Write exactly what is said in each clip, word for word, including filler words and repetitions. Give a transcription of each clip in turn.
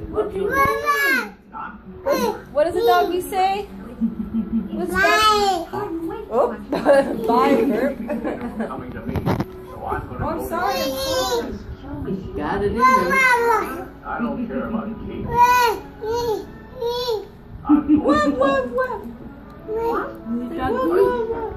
What, you what does the doggy say? What's Bye. Oh, bye, Herb. Coming to me, so I'm gonna Oh, I'm go sorry. to- got it in there. I don't care about Kate. What, what, what? You got What, it. what,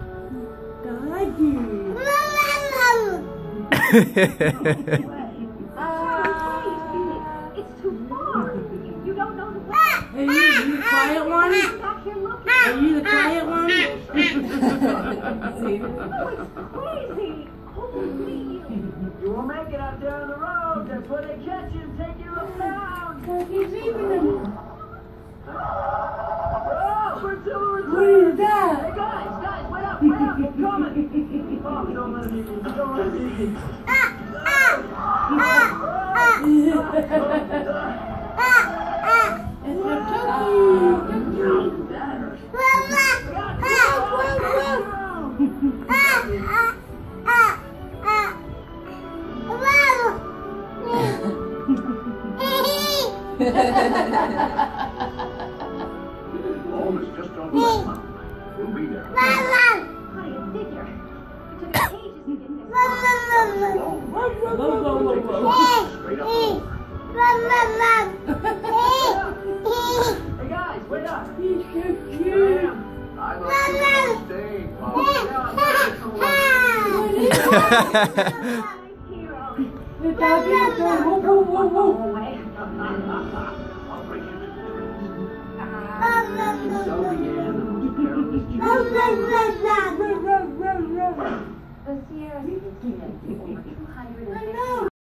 It's too far. You don't know the way. Hey, you, you the quiet one? Back here looking. Are you the quiet one? Oh, it's crazy. Holy You won't make it out there on the road. That's where they catch you and take you uptown. He's leaving him. Oh, Priscilla, What is that? Hey guys, guys, wait up, wait up, I'm coming. Oh, don't let him eat me. Don't let him eat me. It's a Home is just over the mountain. We'll be there. Honey, a figure. It took us ages to get this far. Long way. Whoa, whoa, whoa, whoa. Straight up over. Hey guys, wait up. He's so Here I cute. am. I love you so staying, Pop. Hero. The doggy is going, whoa, whoa, whoa, whoa. Away. I'll bring you to the trees. So began the most perilous journey. The Sierra Speaks over two hundred fifty